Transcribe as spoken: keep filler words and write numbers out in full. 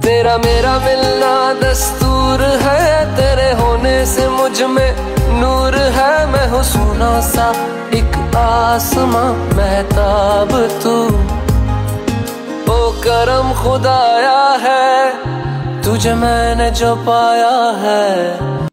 तेरा मेरा मिलना दस्तूर है, तेरे होने से मुझ में नूर है। मैं हूँ सोना सा एक आसमां महताब तू, ओ करम खुदाया है तुझे मैंने जो पाया है।